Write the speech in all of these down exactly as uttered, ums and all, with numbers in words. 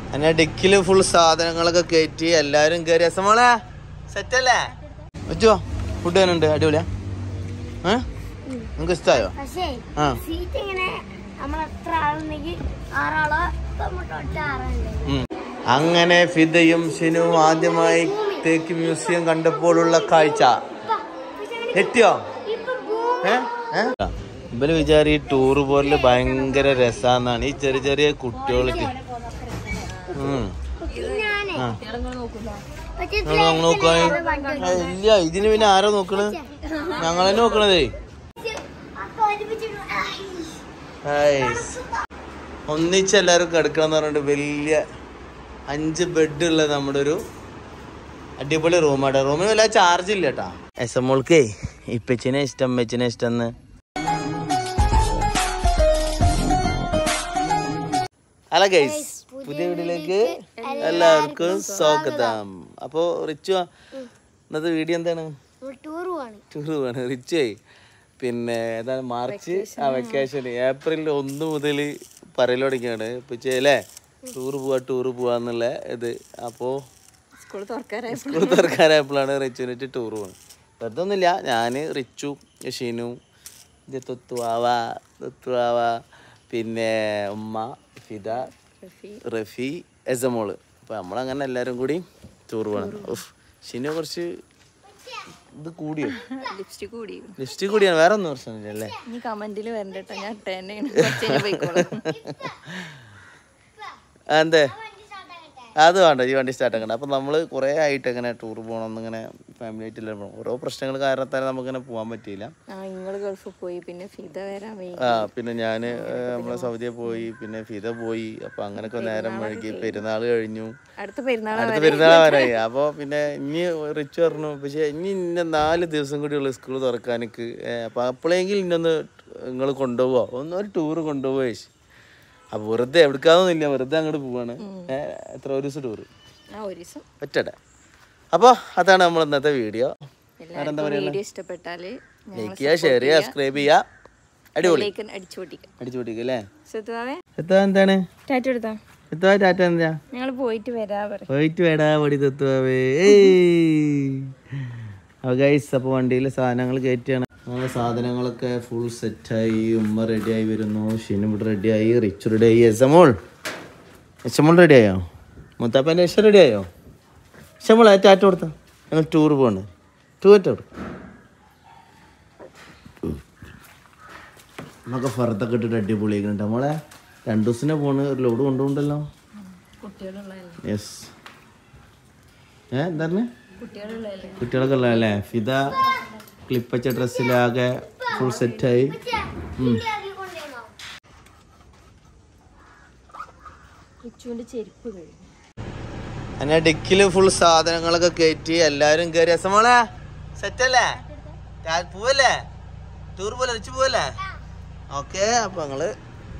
എന്നെ ഡിക്കില് ഫുൾ സാധനങ്ങളൊക്കെ കയറ്റി എല്ലാരും കയറി. എസമോളെ സെറ്റല്ലേ? പറ്റുമോ? ഫുഡ് തന്നെയുണ്ട്. അടിപൊളിയാ? ഏഹ് നിങ്ങക്ക് ഇഷ്ടമായോ? ആ അങ്ങനെ ഫിദയും ഷിനുവും ആദ്യമായി തേക്ക് മ്യൂസിയം കണ്ടപ്പോഴുള്ള കാഴ്ച എത്തിയോ? ഇവര് വിചാരി ഈ ടൂറ് പോരല് ഭയങ്കര രസാന്നാണ്. ഈ ചെറിയ ചെറിയ കുട്ടികൾക്ക് നോക്കാ ഇല്ല. ഇതിന് പിന്നെ ആരോ നോക്കണ്? ഞങ്ങളെന്നെ നോക്കണതേ. ഒന്നിച്ചെല്ലാരും കിടക്കണം പറഞ്ഞിട്ട് വലിയ അഞ്ച് ബെഡ് ഉള്ള നമ്മുടെ ഒരു അടിപൊളി റൂമാണ്. റൂമിന് വല്ല ചാർജ് ഇല്ല കേട്ടാ. എസ് എം മോൾക്കേ ഇപ്പച്ചിനെ ഇഷ്ടം മെച്ചിനെ ഇഷ്ടം. ഹലോ ഗൈസ്, പുതിയ വീഡിയോയിലേക്ക് എല്ലാവർക്കും സ്വാഗതം. അപ്പൊ റിച്ചു ഇന്നത്തെ വീഡിയോ എന്താണ്? ടൂർ പോവാണ്. റിച്ചു പിന്നെ ഏതാണ് മാർച്ച് ആ വെക്കേഷൻ ഏപ്രിൽ ഒന്ന് മുതൽ പറയൽ തുടങ്ങിയാണ് ഇപ്പച്ചി അല്ലേ ടൂർ പോവാ ടൂർ പോവാന്നുള്ള ഇത്. അപ്പോ സ്കൂൾ തുറക്കാരായപ്പോഴാണ് റിച്ചുവിനിട്ട് ടൂർ പോകുന്നത്. വെറുതെ ഒന്നുമില്ല, ഞാന് റിച്ചു ഷിനു തൊത്തുവാവ തൊത്തുവാവ പിന്നെ ഉമ്മ ഫിദ റഫി എസമോള്. അപ്പൊ നമ്മളങ്ങനെ എല്ലാരും കൂടി ടൂർ പോകണം. ഷിനു കുറച്ച് ഇത് കൂടിയോ? ലിപ്സ്റ്റിക് കൂടി ലിപ്സ്റ്റിക് കൂടിയാണ്, വേറെ ഒന്നും പ്രശ്നമില്ലല്ലേ? എന്തേ അത് വേണ്ട, ഈ വണ്ടി സ്റ്റാർട്ട് ആക്കണ്ട. അപ്പം നമ്മൾ കുറേ ആയിട്ട് ഇങ്ങനെ ടൂർ പോകണം എന്നിങ്ങനെ ഫാമിലി ആയിട്ടില്ല. ഓരോ പ്രശ്നങ്ങൾ കാരണത്താൽ നമുക്കിങ്ങനെ പോകാൻ പറ്റിയില്ല. ആ പിന്നെ ഞാൻ നമ്മളെ സൗദിയെ പോയി, പിന്നെ ഫിദ പോയി. അപ്പം അങ്ങനെയൊക്കെ നേരം വഴുകി. പെരുന്നാൾ കഴിഞ്ഞു, അടുത്ത പെരുന്നാൾ വരായി. അപ്പോൾ പിന്നെ ഇനി റിച്ച് പറഞ്ഞു പക്ഷേ ഇനി ഇന്ന നാല് ദിവസം കൂടിയുള്ള സ്കൂൾ തുറക്കാനൊക്കെ. അപ്പം അപ്പോഴെങ്കിൽ ഇന്നൊന്ന് നിങ്ങൾ കൊണ്ടുപോകുമോ, ഒന്നൊരു ടൂർ കൊണ്ടുപോയി. അപ്പൊ വെറുതെ എവിടുക്കാതൊന്നുമില്ല, വെറുതെ അങ്ങോട്ട് പോവാണ്. എത്ര ഒരു ദിവസം ടൂറ് ഒറ്റട. അപ്പൊ അതാണ് നമ്മൾ ഇന്നത്തെ വീഡിയോ. എന്താ പറയുക, ലൈക്ക് ചെയ്യുക, ഷെയർ ചെയ്യുക, സബ്സ്ക്രൈബ് ചെയ്യുക. അടിപൊളി അടിച്ചു പൊട്ടിക്കുക അല്ലേ? എന്താണ് ടാറ്റ? എന്താ പോയിട്ട് വരാ പടി തത്വാവേ. ഗൈസ് അപ്പൊ വണ്ടിയിലെ സാധനങ്ങൾ കയറ്റിയാണ്. നമ്മുടെ സാധനങ്ങളൊക്കെ ഫുൾ സെറ്റായി. ഉമ്മ റെഡിയായി വരുന്നു, ഷിനും ഇവിടെ റെഡിയായി, റിച്ച് റെഡിയായി. എസമോൾ എസമോൾ റെഡിയായോ? മുത്താപ്പൻ്റെ ഇഷ്ടം റെഡിയായോ? എസമോൾ ടാറ്റ കൊടുത്ത ഞങ്ങൾ ടൂർ പോകണ്ടേ? ടൂറ്റ നമുക്ക് ഫറത്തൊക്കെ ഇട്ടിട്ട് അടിപൊളിയാക്കുന്നുണ്ട്. നമ്മളെ രണ്ടു ദിവസത്തിനെ പോണ്, ഒരു ലോഡ് കൊണ്ടുപോകണ്ടല്ലോ. യെസ്. ഏ എന്താ പറഞ്ഞേ? കുട്ടികളൊക്കെ ഉള്ളതല്ലേ? ഫിദ ക്ലിപ്പ് വെച്ച ഡ്രസ്സിലാകെ ഫുൾ സെറ്റായി. എന്നെ ഡിക്കില് ഫുൾ സാധനങ്ങളൊക്കെ കയറ്റി എല്ലാരും കയറി. എസമോളെ സെറ്റല്ലേ? പോവല്ലേ? ടൂർ പോലെ റിച്ച് പോവല്ലേ? ഓക്കെ. അപ്പൊ ഞങ്ങള്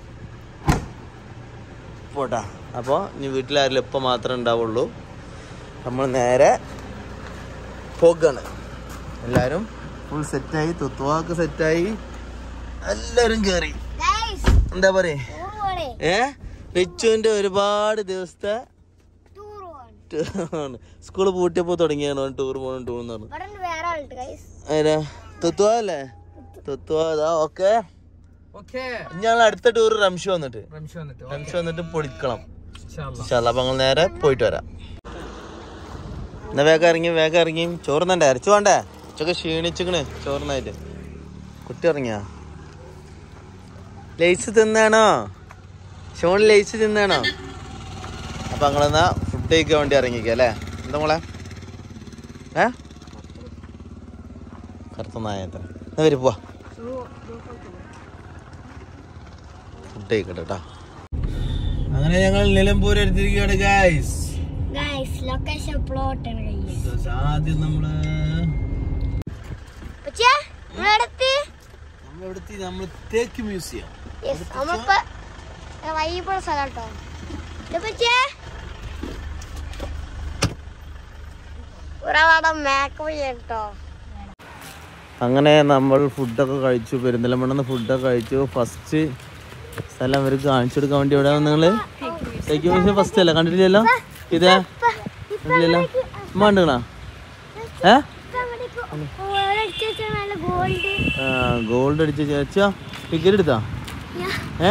പോട്ടാ. അപ്പോൾ ഇനി വീട്ടിലാരില്ല, ഇപ്പം മാത്രമേ ഉണ്ടാവുള്ളൂ. നമ്മൾ നേരെ പോകാണ്. എല്ലാവരും ഫുൾ സെറ്റായി, തുത്തുവാക്ക് സെറ്റായി, എല്ലാവരും കയറി. എന്താ പറയേ ഏ റിച്ചുവിന്റെ ഒരുപാട് ദിവസത്തെ സ്കൂള് പൂട്ടിയപ്പോ തുടങ്ങിയാണ് ടൂർ പോകണം ടൂർ എന്ന് പറഞ്ഞു. തുത്തുവാ അല്ലേ? തുത്തുവാ. ഓക്കെ. ഞങ്ങൾ അടുത്ത ടൂർ റംഷു വന്നിട്ട് റംഷു വന്നിട്ട് പൊളിക്കണം. അപ്പൊ ഞങ്ങൾ നേരെ പോയിട്ട് വരാം. എന്നാ വേഗം ഇറങ്ങി വേഗം ഇറങ്ങി. ചോറുന്നണ്ടേ? അരച്ചു വേണ്ടേ? ഉച്ചക്ക് ക്ഷീണിച്ചിക്കണ് ചോറിനായിട്ട്. കുട്ടി ഇറങ്ങിയാ? ലേസ് തിന്നാണോ? ഷോൺ ലേസ് തിന്നാണോ? അപ്പൊ ഞങ്ങളെന്നാ ഫുഡ് കഴിക്കാൻ വേണ്ടി ഇറങ്ങിക്ക അല്ലേ? എന്താ മോളെ? ഏ കറുത്ത നായത്ര എന്നാ വരും പോവാ. ഫുഡ് കഴിക്കട്ടെ കേട്ടാ. അങ്ങനെ ഞങ്ങൾ നിലമ്പൂർ എടുത്തിരിക്കുകയാണ് ഗൈസ്. ആദ്യം നമ്മള് നമ്മള് തേക്ക് മ്യൂസിയം അങ്ങനെ നമ്മൾ ഫുഡൊക്കെ കഴിച്ചു. പെരിന്തൽമണ്ണ ഫുഡൊക്കെ കഴിച്ചു. ഫസ്റ്റ് സ്ഥലം അവർക്ക് കാണിച്ചു കൊടുക്കാൻ വേണ്ടി എവിടെ നിങ്ങള് തേക്ക് മ്യൂസിയം ഫസ്റ്റ് അല്ല കണ്ടിട്ടില്ലല്ലോ ഇതേ ഇല്ലല്ലോ ഉമ്മ കണ്ടുകണോ ഏ ആ ഗോൾഡ് അടിച്ച ചേച്ചാ ടിക്കറ്റ് എടുത്താ ഏ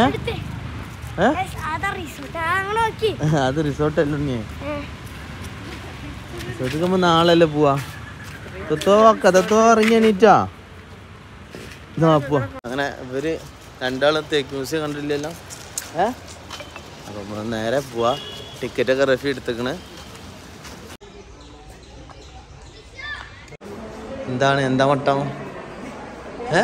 അത് റിസോർട്ട് അല്ലേ ഉണ്ണിയെ റിസോർട്ടിൽ പോകുമ്പോ നാളല്ലേ പോവാ തത്തോ കഥത്തോ ഇറങ്ങി എണീറ്റാ പോവാ അങ്ങനെ ഇവര് രണ്ടാളും തേക്ക് മ്യൂസിയം കണ്ടില്ലല്ലോ ഏ അപ്പൊ നമ്മള് നേരെ പോവാ ടിക്കറ്റൊക്കെ റഫി എടുത്തേക്കണ് എന്താണ് എന്താ മട്ടം ഏ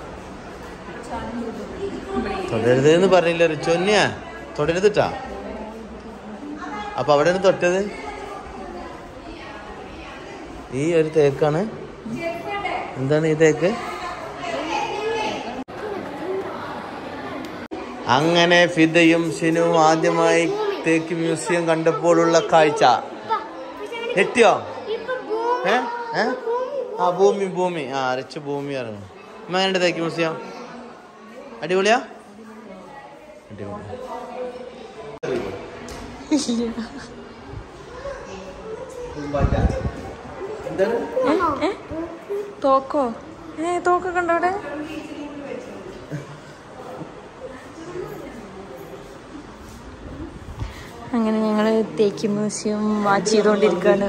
തൊടരുതെന്ന് പറഞ്ഞില്ല റിച്ചോന്നിയാ തൊടരുതിട്ടാ അപ്പൊ അവിടെയാണ് തൊട്ടത് ഈ ഒരു തേക്കാണ് എന്താണ് ഈ തേക്ക് അങ്ങനെ ഫിദയും ഷിനുവും ആദ്യമായി തേക്ക് മ്യൂസിയം കണ്ടപ്പോഴുള്ള കാഴ്ച എത്തിയോ ഏ ഏ ആ ഭൂമി ഭൂമി ആ റിച്ച് ഭൂമിയാണ് എങ്ങനെയുണ്ട് തേക്ക് മ്യൂസിയം അടിപൊളിയാ തോക്കോ ഏ തോക്കൊക്കെ ഉണ്ടോ അവിടെ അങ്ങനെ ഞങ്ങള് തേക്ക് മ്യൂസിയം വാച്ച് ചെയ്തോണ്ടിരിക്കാണ്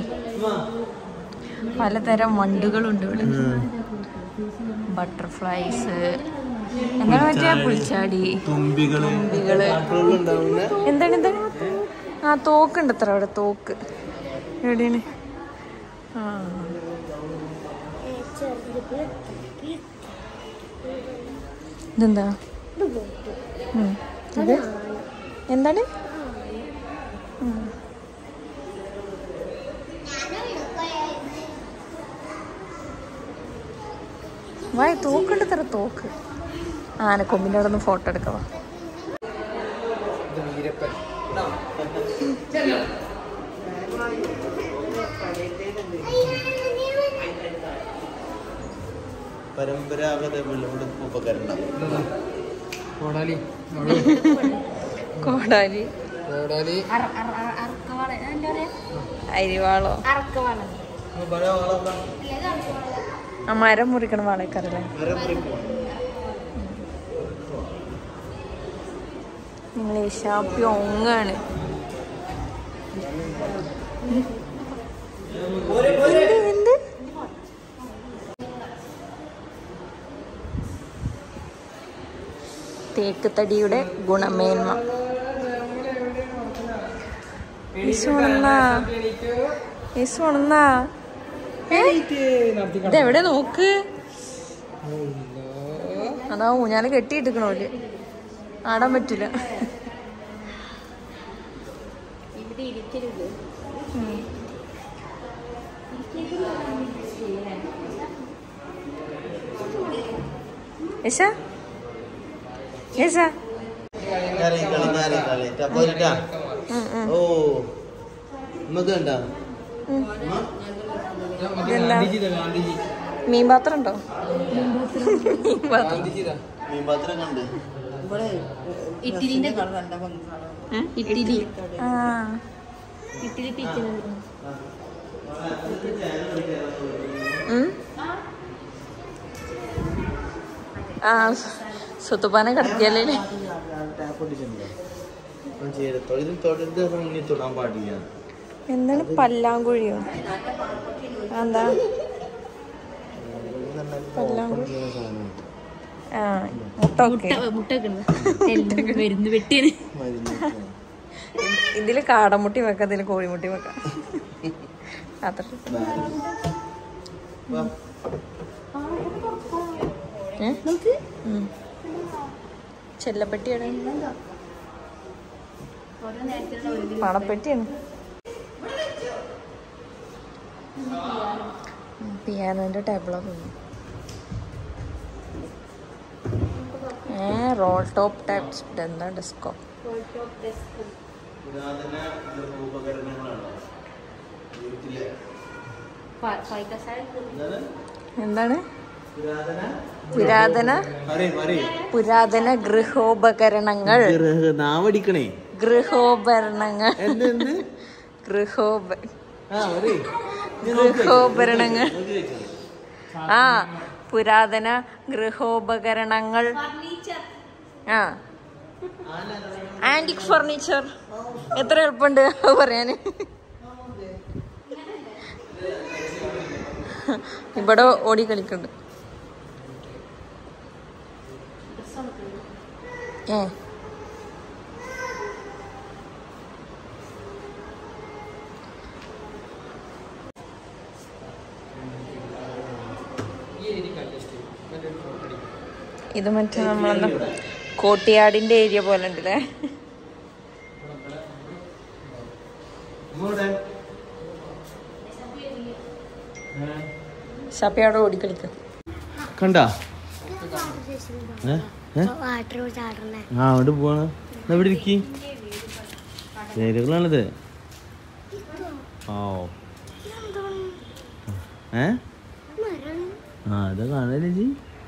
പലതരം വണ്ടുകളുണ്ട് ഇവിടെ ബട്ടർഫ്ലൈസ് എന്താണ് പറ്റിയ പുൽച്ചാടി തുമ്പികള് എന്താണ് എന്താണ് ആ തോക്കുണ്ട് അത്ര അവിടെ തോക്ക് എവിടെയാണ് ആ ഇതെന്താ ഇത് എന്താണ് വായ തോക്കുണ്ട് തര തോക്ക് ആനക്കൊമ്പിൻ്റെ അവിടെ നിന്ന് ഫോട്ടോ എടുക്കാം പരമ്പരാഗത വിളവെടുപ്പ് ഉപകരണം കോടാലി കോടാലി അരിവാളോ ആ മരം മുറിക്കണ വാളേക്കറല്ലേ നിങ്ങൾ ഷാപ്പി ഒങ്ങാണ് എന്ത് തേക്ക് തടിയുടെ ഗുണമേന്മ ഇതെവിടെ നോക്ക് അതാ ഊഞ്ഞാല് കെട്ടിയിട്ടിക്കണോല് ആടാൻ പറ്റില്ല യശ യശ ഓ മീൻ പാത്രം ഉണ്ടോ മീൻ പാത്രം കണ്ട് ഇഡ്ഡലി ആ ഇഡ്ഡലി ആ സുത്തുപ്പാനെ കടത്തിയല്ലേ എന്താണ് പല്ലാങ്കുഴിയോ എന്താ പല്ലാങ്കുഴി ആ മുട്ട ഇതില് കാടമുട്ടി വെക്കാം ഇതില് കോഴിമുട്ടി വെക്കാം അത്ര ചെല്ലപ്പെട്ടിയാണ് പണപ്പെട്ടിയാണ് പിയാനോന്റെ ടേബിളൊക്കെ ഏ റോൾ ടോപ്പ് ടൈപ്സ് എന്താ ഡെസ്കോ എന്താണ് പുരാതന പുരാതന ഗൃഹോപകരണങ്ങൾ ഗൃഹോപകരണങ്ങൾ ഗൃഹോപ ഗൃഹോപകരണങ്ങൾ ആ പുരാതന ഗൃഹോപകരണങ്ങൾ ആ ആന്റിക് ഫർണിച്ചർ. എത്ര എളുപ്പമുണ്ട് പറയാന്. ഇവിടെ ഓടി കളിക്കുന്നുണ്ട്. ഏ ഇത് മറ്റേ നമ്മളെന്താ കോട്ടിയാടിന്റെ ഏരിയ പോലെ ഉണ്ടല്ലേ. ഷാപ്പിയാടെ ഓടിക്കളിക്ക കണ്ടാ ആ അവിടെ പോവാണ്. എവിടെ ഇരിക്കി പേരുകളാണിത്. ഓ ഏ ആ അതാ കാണല്ലേ ജി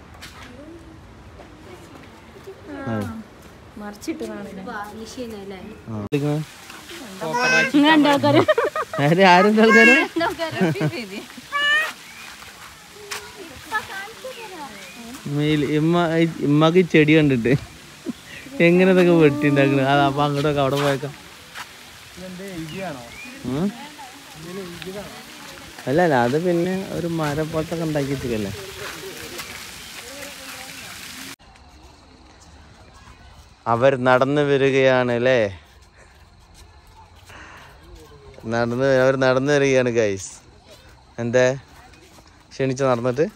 ആരും ആൾക്കാര് ഇമ്മക്ക് ചെടി കണ്ടിട്ട് എങ്ങനെ ഇതൊക്കെ വെട്ടി ഉണ്ടാക്കുന്നത്. അത് അപ്പൊ അങ്ങോട്ടൊക്കെ അവിടെ പോയേക്കാം. അല്ല അല്ല അത് പിന്നെ ഒരു മരം പോലത്തൊക്കെ ഉണ്ടാക്കി വെച്ചിട്ടല്ലേ. അവർ നടന്നു വരികയാണ് അല്ലേ. നടന്ന് അവർ നടന്നു വരികയാണ് ഗൈസ്. എന്താ ക്ഷണിച്ച് നടന്നിട്ട്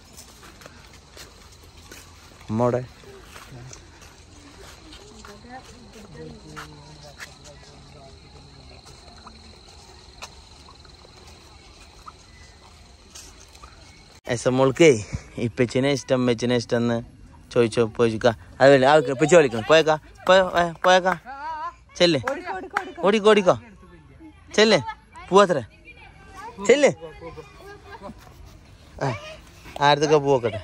അമ്മോടെ എസ് എം മോൾക്കേ ഇപ്പച്ചിനെ ഇഷ്ടം അമ്മച്ചിനെ ഇഷ്ടം എന്ന് ചോദിച്ചോ പോയിക്കാ. അത് വേണ്ട ആൾക്ക് ഇപ്പച്ചി വിളിക്കണം. പോയേക്കാ പോയേക്കാ ചെല്ലേ ഓടിക്കോ ഓടിക്കോ ചെല്ലേ പോവാത്രേ ചെല്ലേ. ആ ആരത്തൊക്കെ പോക്കട്ടെ.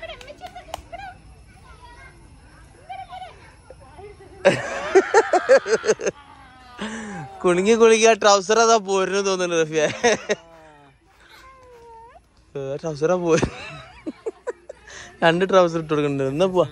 കുണുങ്ങി കുണുങ്ങി ആ ട്രൗസർ അതാ പോരുന്നു തോന്നുന്നു റഫിയ. ട്രൗസറാ പോയി രണ്ട് ട്രൗസർ ഇട്ട് കൊടുക്കുന്നുണ്ട്. എന്നാ പോവാ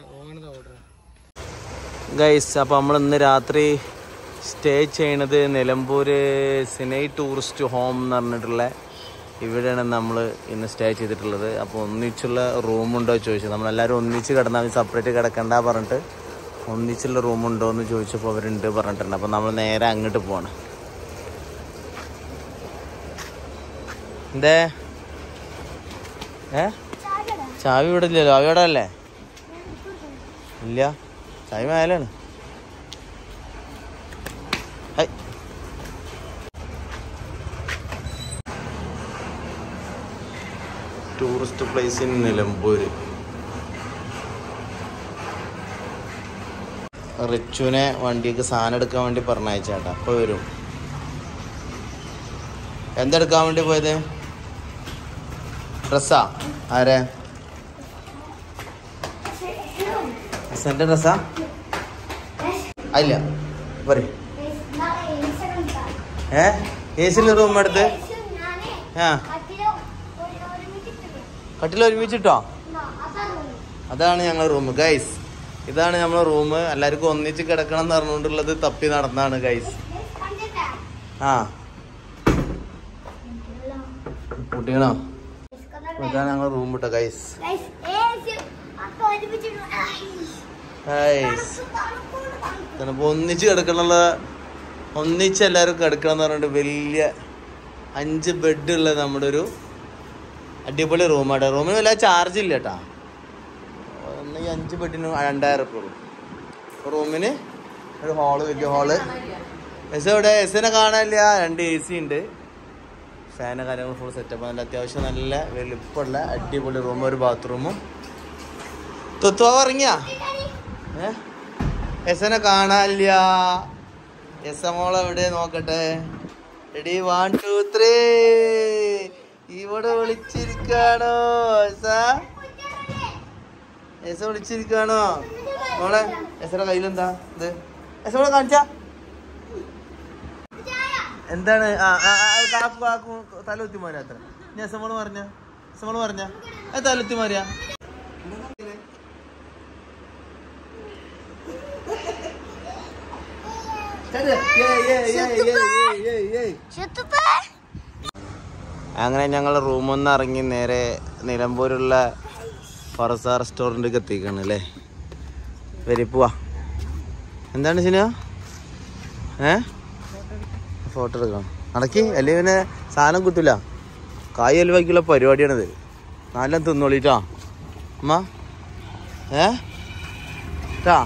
ഗൈസ്. അപ്പോൾ നമ്മൾ ഇന്ന് രാത്രി സ്റ്റേ ചെയ്യണത് നിലമ്പൂര് സിനൈ ടൂറിസ്റ്റ് ഹോം എന്ന് പറഞ്ഞിട്ടുള്ള ഇവിടെയാണ് നമ്മൾ ഇന്ന് സ്റ്റേ ചെയ്തിട്ടുള്ളത്. അപ്പോൾ ഒന്നിച്ചുള്ള റൂമുണ്ടോ ചോദിച്ചു. നമ്മളെല്ലാവരും ഒന്നിച്ച് കിടന്നാൽ സെപ്പറേറ്റ് കിടക്കണ്ട പറഞ്ഞിട്ട് ഒന്നിച്ചുള്ള റൂമുണ്ടോ എന്ന് ചോദിച്ചപ്പോൾ അവരുണ്ട് പറഞ്ഞിട്ടുണ്ട്. അപ്പോൾ നമ്മൾ നേരെ അങ്ങോട്ട് പോവാണ്. എന്തേ ഏ ചാവി ഇവിടെ ഇല്ലല്ലോ. ചാവി ഇവിടെ അല്ലേ? ഇല്ല, ചാവി മേലാണ്. Tourist place in Nilambur. റിച്ചുവിനെ വണ്ടിക്ക് സാധനം എടുക്കാൻ വേണ്ടി പറഞ്ഞയച്ചേട്ടാ. അപ്പോൾ വരും. എന്തെടുക്കാൻ വേണ്ടി പോയത്? ഡ്രസ്സാ? ആരെ എന്റെ ഡ്രസ്സാ? അല്ല പറ. ഏ എ സിയിൽ റൂം എടുത്ത് ആ കട്ടിൽ ഒരുമിച്ചിട്ടോ? അതാണ് ഞങ്ങളെ റൂം ഗൈസ്. ഇതാണ് നമ്മളെ റൂം. എല്ലാവർക്കും ഒന്നിച്ച് കിടക്കണം എന്ന് പറഞ്ഞുകൊണ്ടുള്ളത് തപ്പി നടന്നാണ് ഗൈസ്. ആ കുട്ടികളോ ഇതാണ് ഞങ്ങളെ റൂം കേട്ടോ ഗൈസ്. ഒന്നിച്ച് കിടക്കണുള്ള ഒന്നിച്ച് എല്ലാവരും കിടക്കണം എന്ന് പറഞ്ഞിട്ട് വലിയ അഞ്ച് ബെഡ് ഉള്ള നമ്മുടെ ഒരു അടിപൊളി റൂമാട്ടോ. റൂമിന് വല്ല ചാർജ് ഇല്ല കേട്ടാ. ഈ അഞ്ച് ബെഡിന് രണ്ടായിരം ഉറുപ്പിക ഉള്ളൂ. റൂമിന് ഒരു ഹാള്, വലിയ ഹാള്. എസ് ഇവിടെ എസിനെ കാണാനില്ല. രണ്ട് എ സി ഉണ്ട്, ഫാന് കാര്യങ്ങൾ ഫുൾ സെറ്റപ്പ്. നല്ല അത്യാവശ്യം നല്ല വലിപ്പമുള്ള അടിപൊളി റൂം, ഒരു ബാത്റൂമും. തൊത്തുവ ഇറങ്ങിയ ഏ എസിനെ കാണാനില്ല. എസ് മോളെ എവിടെ നോക്കട്ടെ. Ready one two three. ഇവിടെ വിളിച്ചിരിക്കാണോ എസ? എസ വിളിച്ചിരിക്കാണോ മോളെ? എസയുടെ കയ്യിലെന്താ ഇത്? എസ മോളെ കാണിച്ചാ എന്താണ് തലകുത്തി മാറിയ അത്ര ഞാൻ സമോള് പറഞ്ഞ സമോള് പറഞ്ഞ തലകുത്തി മാറിയ അങ്ങനെ ഞങ്ങൾ റൂമിൽ നിന്ന് ഇറങ്ങി നേരെ നിലമ്പൂരുള്ള ഫറസ റെസ്റ്റോറൻറ്റിലേക്ക് എത്തിക്കാണ് അല്ലേ. വരി പോവാ. എന്താണ് സിനിമ? ഏ ഫോട്ടോ എടുക്കണം നടക്കി അല്ലേ പിന്നെ സാധനം കിട്ടില്ല. കായ് അലുവാക്കിയുള്ള പരിപാടിയാണിത്. നല്ല തിന്നോളിട്ടാ അമ്മ. ഏ ട്ടാ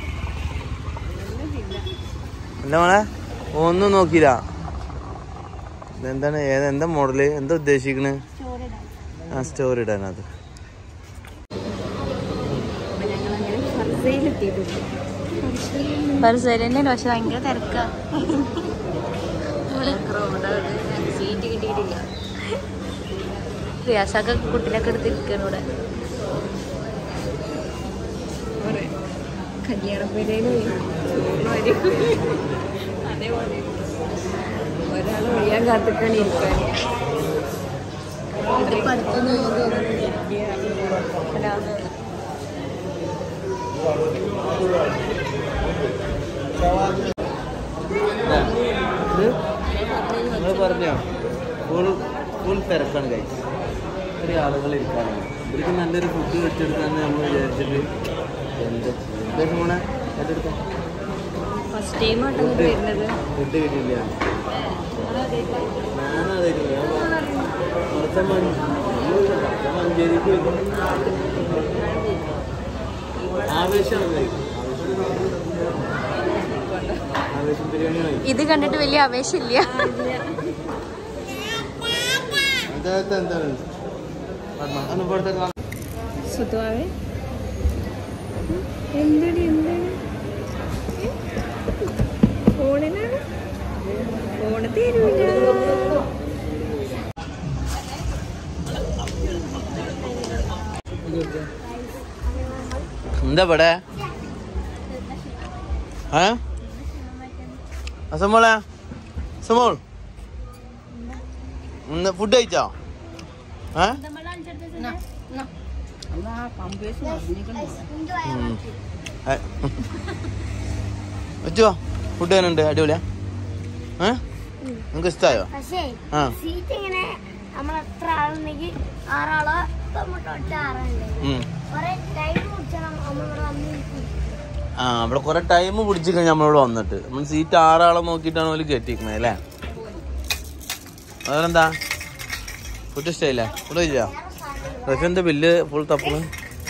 എന്താ മോളെ ഒന്നും നോക്കിയില്ല. എന്താണ് ഏത് എന്താ മോഡല് എന്താ ഉദ്ദേശിക്കണ്? ആ സ്റ്റോറി ഇടാനത്. പക്ഷെ ഭയങ്കര തിരക്കാ. സീറ്റ് കിട്ടിയിട്ടില്ല. റിയാസൊക്കെ കുട്ടിനൊക്കെ എടുത്തിരിക്കണം ഇവിടെ. കല്യാണപ്പേരയില് അതേപോലെ ഒരാൾ ഒഴിയാൻ കാത്തിട്ടാണ് ഇരിക്കാൻ. ഇതിപ്പോ അടുത്തൊന്നും നിങ്ങൾ പറഞ്ഞോ ഫുൾ ഫുൾ തിരക്കാണ് കഴിച്ച്. ഒത്തിരി ആളുകൾ ഇരിക്കാനാണ്. ഇവർക്ക് നല്ലൊരു ഫുഡ് വെച്ചെടുക്കാന്ന് നമ്മൾ വിചാരിച്ചിട്ട് എന്താ പോണേ ഏറ്റെടുക്കാം. ഫസ്റ്റ് ടൈം ഫുഡ് കിട്ടില്ല. ഞാനതായിരുന്നു കുറച്ച മഞ്ചേരിക്ക് ആവേശമാണ്. ആവേശം ബിരിയാണി ഇത് കണ്ടിട്ട് വലിയ ആവേശമില്ല. എന്താണ് സുധാവേ എന്താണ് എന്താണ് ഫോണിനാണ് ഫോണ് തരൂല. എന്താ ഇവിടെ ഏ അസമോളെ സമോൾ ഒന്ന് ഫുഡ് കഴിച്ചോ? ഏ പറ്റുമോ? ഫുഡ് എങ്ങനെയുണ്ട്? അടിപൊളിയാ? ഏ നിങ്ങൾക്ക് ഇഷ്ടമായോ? ആ ആ ഇവിടെ കൊറേ ടൈം പിടിച്ചിരിക്കണം നമ്മളിവിടെ വന്നിട്ട്. നമ്മൾ സീറ്റ് ആറാളെ നോക്കിയിട്ടാണ് ഓല് കയറ്റിയിരിക്കണേ അല്ലേ. അതെന്താ ഫുഡ് ഇഷ്ടമായില്ലേ? ഫുഡ് കഴിച്ചാ? എന്താ ബില്ല് ഫുൾ തപ്പണ്?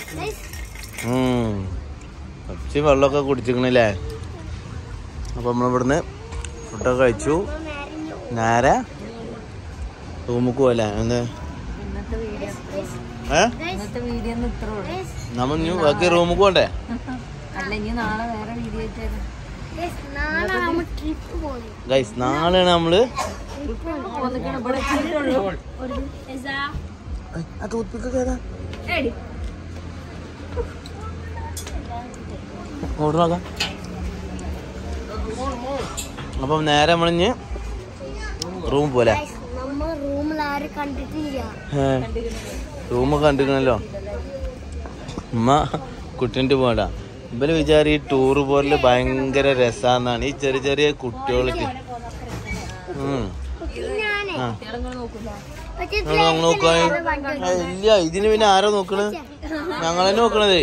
കുറച്ച് വെള്ളമൊക്കെ കുടിച്ചിരിക്കണല്ലേ. അപ്പൊ നമ്മളിവിടുന്ന് ഫുഡൊക്കെ കഴിച്ചു. നേരെ റൂമിൽ പോവല്ലേ? എന്ത് ഏ നമ്മ ഇനി ബാക്കി റൂമിൽ പോകണ്ടേ? ഗൈസ് നാളെയാണ് നമ്മള് നോക്കാം. അപ്പം നേരെ നമ്മളിഞ്ഞ് റൂമിൽ പോലെ റൂമ് കണ്ടിരിക്കണല്ലോ. ഉമ്മ കുട്ടിൻ്റെ പോകണ്ട. ഇവര് വിചാരി ഈ ടൂറ് പോരല് ഭയങ്കര രസാന്നാണ്. ഈ ചെറിയ ചെറിയ കുട്ടികൾക്ക് നോക്കാ ഇല്ല. ഇതിന് പിന്നെ ആരാ നോക്കണ്? ഞങ്ങളെന്നെ നോക്കണതേ.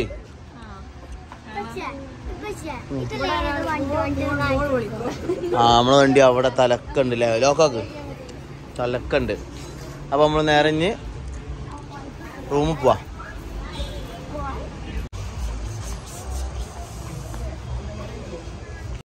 ആ നമ്മളെ വണ്ടി അവിടെ തലക്കുണ്ടല്ലേ, ലോക്കാക്ക് തലക്കുണ്ട്. അപ്പൊ നമ്മള് നേരെ റൂമിൽ പോവാ.